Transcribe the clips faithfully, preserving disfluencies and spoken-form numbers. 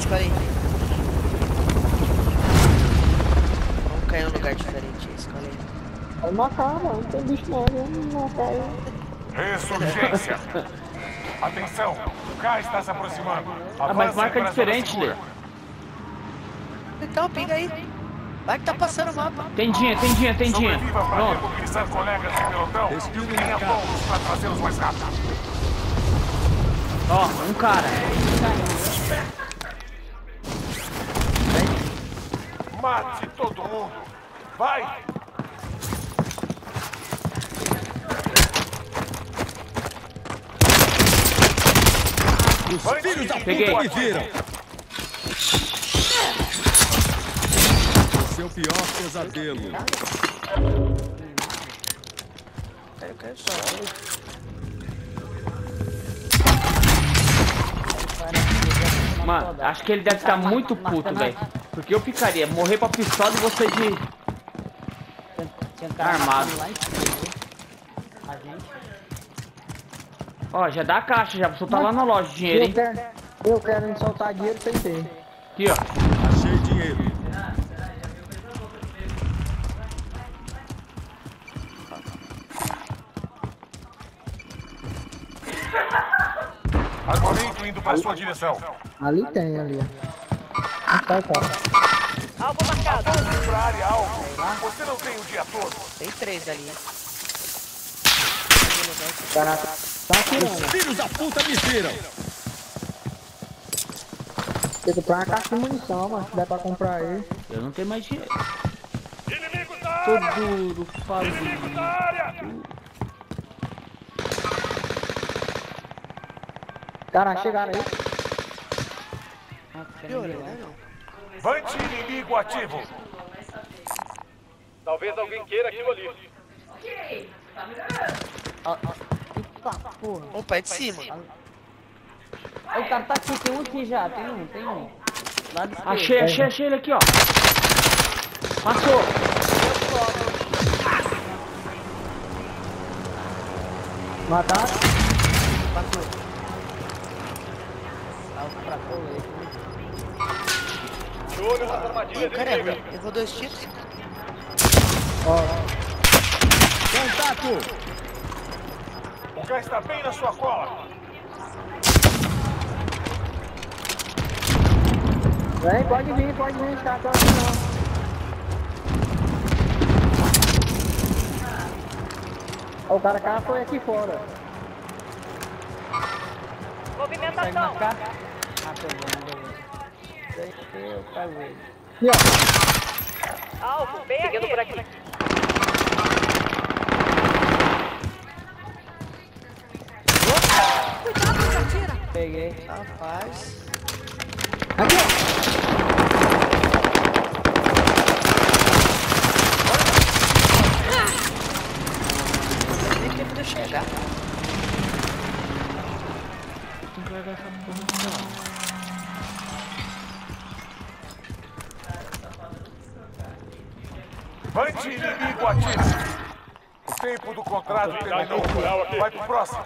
escolhe aí. Vamos cair num lugar diferente, escolhe aí. Pode matar, não, não tem bicho não, vamos matar aí. Ressurgência! Atenção! O K está se aproximando. Ah, mas Avancem marca para a zona diferente, segura. Lê. Então, pinga aí. Vai que tá passando o mapa. Tendinha, tendinha, tendinha. Sobreviva para Pronto. remobilizar colegas de pelotão e tenha todos para trazê-los mais rápido. Ó, um cara. Mate todo mundo! Vai! Os filhos da Peguei. puta me viram! Seu pior pesadelo. Eu quero só. Mano, acho que ele deve estar muito puto, velho. Porque eu ficaria, morrer pra pistola e você de armado. A gente. Ó, já dá a caixa, já. Você tá lá na loja de dinheiro, Eu hein? quero, eu quero soltar dinheiro sem ter. Aqui, ó. Achei dinheiro. Armamento indo para sua direção. Ali tem, ali, ó. Ah, tá, tá. Alvo marcado. Avance para a área alvo. Você não tem o dia todo. Tem três ali. Caraca, tá atirando. Os filhos da puta me viram! Tem que comprar uma caixa de munição, mano. Se der pra comprar aí. Eu não tenho mais dinheiro. Inimigo da Tô área! duro, falido. Inimigo da área! Caraca, chegaram aí. Piorou, né, não? Vante inimigo ativo. Talvez alguém queira aquilo ali. Eita, porra. Opa, é de cima. O cara tá aqui, tem um aqui já, tem um, tem um. Lá de Achei, achei, achei ele aqui, ó. Passou. Mataram? Passou. Alto pra colete. De olho nas armadilhas O cara é ruim. inimigas. Levou dois tiros. Ó, Contato! O K está bem na sua cola. vem, pode vir, pode vir, tá aqui não. Ó, o cara cá foi aqui fora. Movimentação. Ah, pegando, beleza. Eu pego ele. Aqui, ó. Alvo bem aqui. Por aqui. Peguei. Rapaz. Aqui, ó. Não deu nem tempo de eu chegar. Vante inimigo ativo. O tempo do contrato terminou. Vai pro próximo.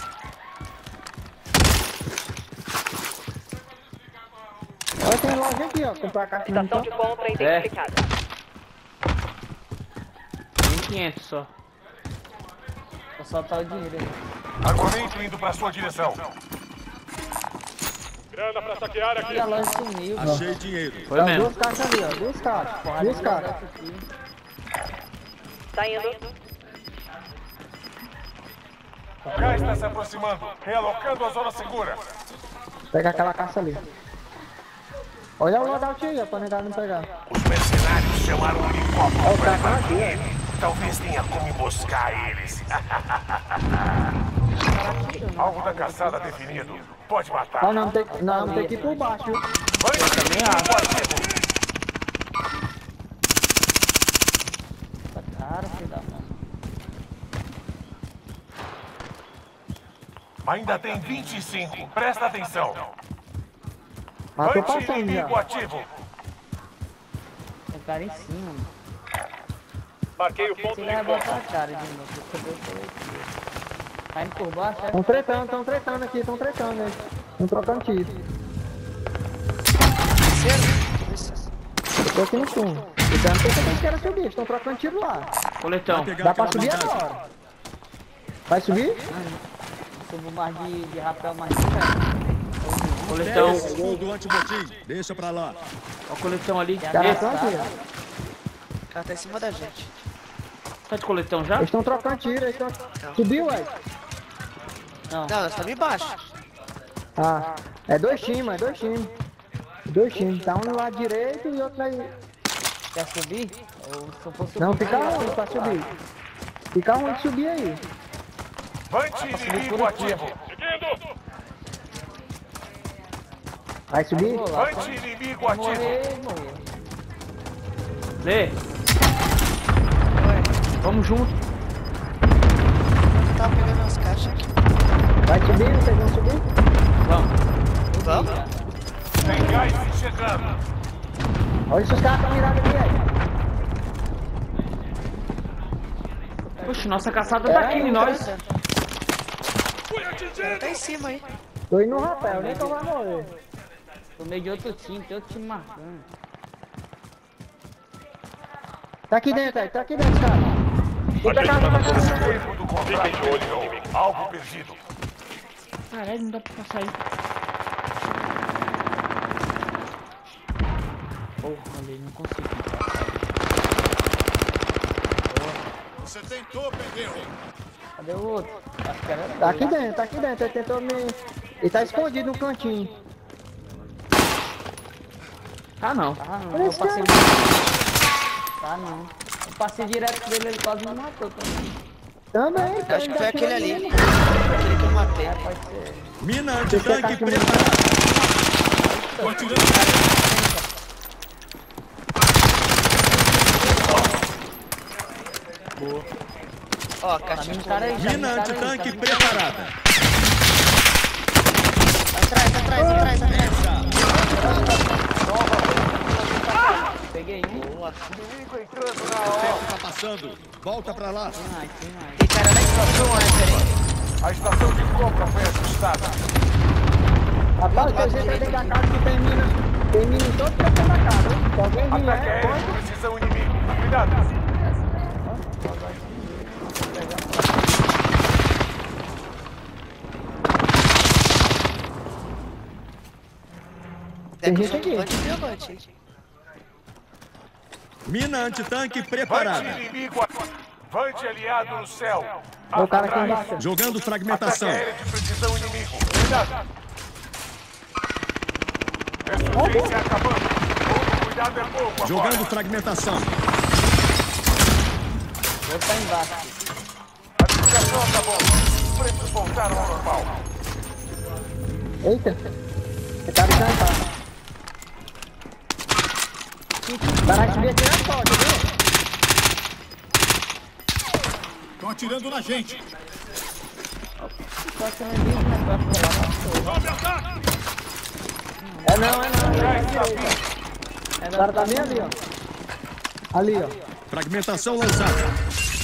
Olha, tem loja aqui, ó. Comprar caixa de Estação munição. de compra identificada. Tem quinhentos só. Vou soltar o dinheiro aí. Armamento indo para sua direção. Grana para saquear E aqui. a loja sumiu, ó. Achei dinheiro. Foi Tá mesmo. duas caixas ali, ó. Duas caixas. Duas caixas. Tá indo. O K está se aproximando. Realocando a zona segura. Pega aquela caixa ali. Olha o loadout aí, ó, pra negar não pegar. Os mercenários chamaram um helicóptero Ó, o para cara tá levar aqui, dinheiro. Talvez tenha como emboscar eles. Alvo da caçada definido. Pode matar. Não, não, tem, não, tem que ir por baixo, viu? Vante inimigo ativo. Tá caro, filho da mãe. Ainda tem vinte e cinco. Presta atenção. Mas tô Vante passando inimigo já. ativo. Tem cara em cima, mano. Marquei o ponto Você de vai botar encontro. a cara de novo. Cadê o coletivo? Tá indo por baixo, é? Tão tretando, tão tretando aqui, tão tretando aí. Tão trocando tiro. Desceram? Eu tô aqui no fundo. Então não sei se eles querem subir, estão trocando tiro lá. Coletão. Pegar Dá pra aquela subir blindagem. agora. Vai subir? Subo mais de, de rapel mais de velho. Coletão. Esse escudo anti-botim. Deixa pra lá. Ó o coletão ali. Os caras Esse. estão aqui, ó. O cara tá em cima da gente. Tá de coletão já? Eles estão trocando tiro, eles estão... Subiu, ué? Não. Não, nós estamos embaixo. Ah, é dois times, é dois times. Dois times, tá um no lado direito e outro aí. Quer subir? Ou se eu for subir? Não, fica um pra subir. Fica um de subir aí. Vante inimigo ativo. Vai subir? Vante inimigo ativo. Morrer, morrer. Lê. Vamos junto. Eu tava pegando as caixas aqui. Vai subir, vocês vão subir? Vamos. Vamos? Tem gás chegando. Olha se os caras estão mirados aqui aí. Puxa, nossa caçada tá aqui em nós. Tá em cima aí. Tô indo no rapel, nem que eu vou morrer. Tô meio de outro time, tem outro time marcando. Tá aqui dentro aí, tá aqui dentro, cara. Outra casa, outra casa. Tempo do contrato. Alvo perdido. Caralho, não dá pra passar aí. Porra, ali, não consigo. Você tentou, perdeu. Cadê o outro? Acho que era Tá aqui dentro, tá aqui dentro. Ele tentou me... Ele tá escondido no cantinho. Ah, não. Ah, não. Eu passei... Tá, não. Eu passei direto dele, ele quase me matou também. Também, Eu acho que foi aquele ali. ali. Aquele que eu matei. Pode ser. Mina Você tá antitanque aqui preparada. Tô atirando. Ó, a caixinha de Cara aí, já Mina me cara aí, antitanque já me- preparada. Atrás, atrás, atrás, atrás. Peguei um. Boa. Inimigo entrando na O hora. tempo tá passando. Volta pra lá. Tem mais, tem mais. Tem cara lá em cima, foi um hyper aí. A estação de compra foi ajustada. Rapaz, tem gente aí dentro da casa que tem mina. Tem mina em todo canto da casa. Se alguém Ataque vier, aéreo põe. de precisão inimigo. Cuidado. Tem Deve gente aqui. Pode vir, Vante. Mina antitanque Vante preparada. inimigo ativo. Vante aliado no céu. Olha o cara aqui Atrás. embaixo. Jogando Ataque fragmentação. aéreo de precisão inimigo. Cuidado. Ressurgência acabando. Todo cuidado é pouco Jogando agora. fragmentação. O outro tá embaixo. A desligação acabou. Os preços voltaram ao normal. Eita. Esse cara já tá. O cara vai subir aqui na porta, viu? Estão atirando na gente. Só que não é mesmo negócio de lá. É não, é não. É na direita. O cara tá bem ali, ó. Ali, ó. Fragmentação lançada.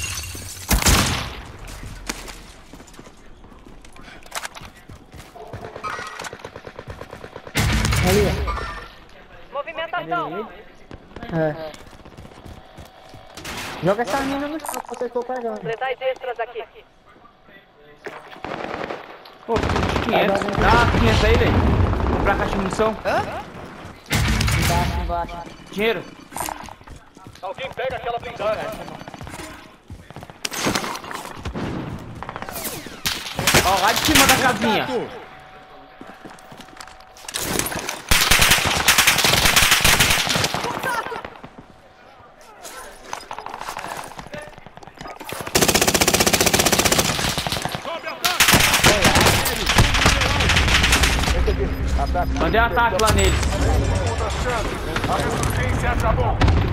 Ali, ó. Movimentação. É. Joga essa mina no chão que vocês estão pegando. Letais extras aqui. Pô, quinhentos. Dá quinhentos aí, velho. Comprar caixa de munição. Hã? Embaixo, embaixo. Dinheiro. Alguém pega aquela blindagem. Ó, lá de cima da casinha. Contato. Mandei um ataque lá neles. Segunda chance. A ressurgência acabou.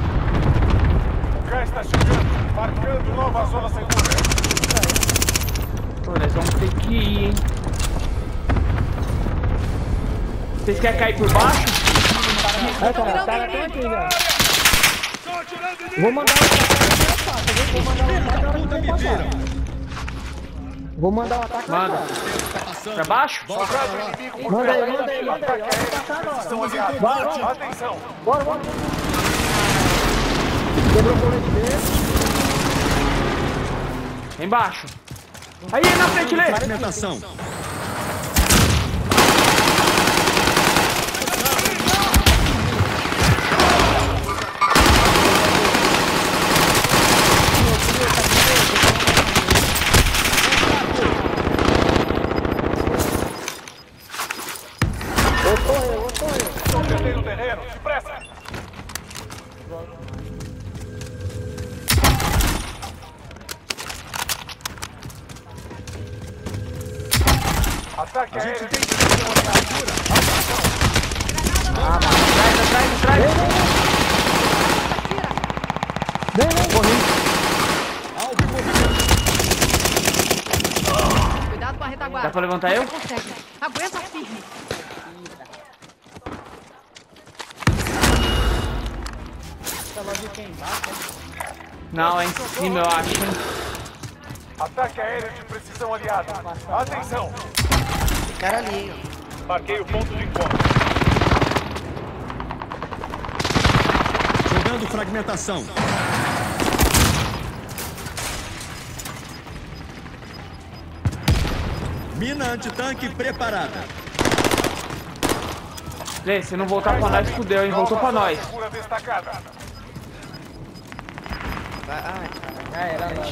O gás está chegando. Marcando nova zona segura. Pô, nós vamos ter que ir, hein. Vocês querem cair por baixo? Vai, cara, o cara tem aqui, velho. Vou mandar um cara pra faca, viu? Vou mandar um cara pra Puta, me viram. Vou mandar o ataque Manda. agora. Tá passando. Pra baixo? Volta pra Soldado lá. inimigo por Manda aí, perto. manda aí, manda aí. Ó, vou passar agora. Precisão Estamos em aliada. combate. Atenção. Bora, bora. Quebrou o colete dele. Embaixo. Aí, na frente, Lê. Fragmentação. Estou perdendo o terreno. Depressa. Ataque aéreo. Atrás, atrás, atrás. Vem, vem. Alvo movimento. Cuidado com a retaguarda. Dá pra levantar eu? Consegue. Aguenta firme. Essa loja aqui embaixo. Não, é em cima, eu acho. Ataque aéreo de precisão aliada. Atenção. Tem cara ali, ó. Marquei o ponto de encontro. Jogando fragmentação. Mina antitanque preparada. Lê, se não voltar pra nós, fudeu, hein? Voltou pra nós. Segura destacada. Vai, ai, cara. Já era, loja.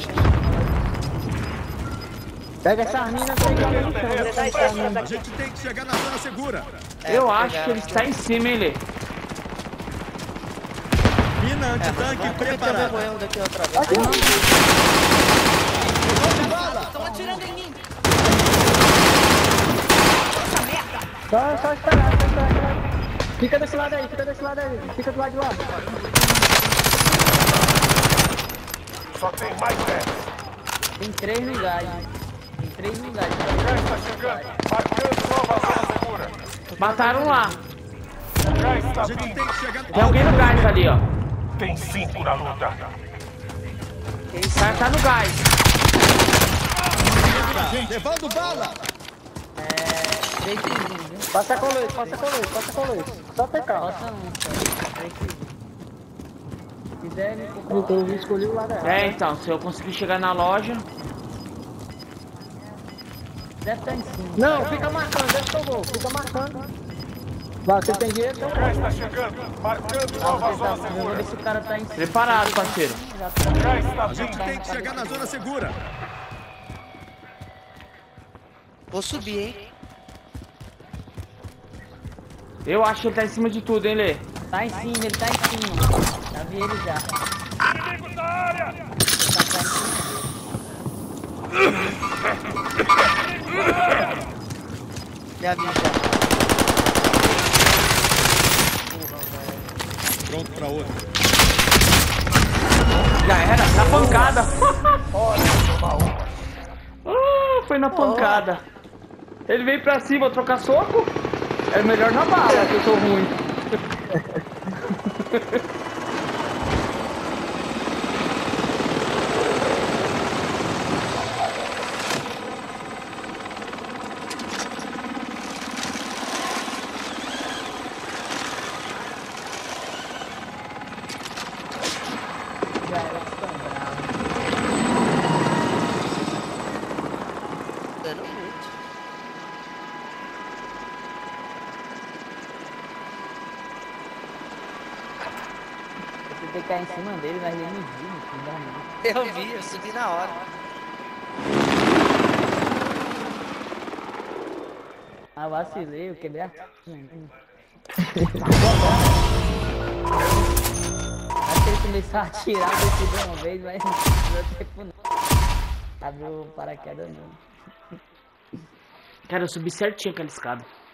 Pega essas minas aí, joga no chão. Vou pegar essas minas A aqui. gente tem que chegar na zona segura. É, Eu vou acho pegar que ele ela. está em cima, hein, Lê? Mina É, mas antitanque vamos cometer o mesmo preparada. erro daqui outra vez. Só, só esperar, só esperar. Fica desse lado aí, fica desse lado aí. Fica do lado de lá. Só tem mais dez. Tem três lugares. Tem três lugares. Gás está chegando. Marcando nova zona segura. Mataram lá. O gás está A gente vindo. tem que chegar Tem alguém no gás ali, ó. Tem cinco na luta. Que O isso? cara tá no gás. levando bala. É. Três segundos, viu? Passa colete, passa colete, passa colete. Só ter calma. Falta um só. Três segundos. Se quiser, me Eu eu escolhi o lado errado. É, então, se eu conseguir chegar na loja. deve estar em cima. Não, fica marcando, deixa que eu vou. Fica marcando. Vai, você tem dinheiro, então O gás está chegando. Marcando nova zona Eu vou segura. ver se o cara tá em cima. Preparado, parceiro. Já tá. O gás está A gente vindo. tem que chegar na zona segura. Vou subir, hein? Eu acho que ele tá em cima de tudo, hein, Lê? Tá em cima, ele tá em cima. Já vi ele já. Inimigo na área. Ele tá cá em cima. Já vi, já. Pronto pra outra. Já era, na pancada. Ah, foi na pancada. Ele veio pra cima trocar soco. É melhor na bala, que eu tô ruim. Já era assombrado. Dando muito. Você tem que cair em cima dele, mas ele me viu, não dá não. Eu vi, eu subi na hora. Ah, vacilei, eu quebrei a... Acho que ele começou a atirar desse de uma vez, mas não deu tempo não. Abriu o paraquedas não. Cara, eu subi certinho aquela escada.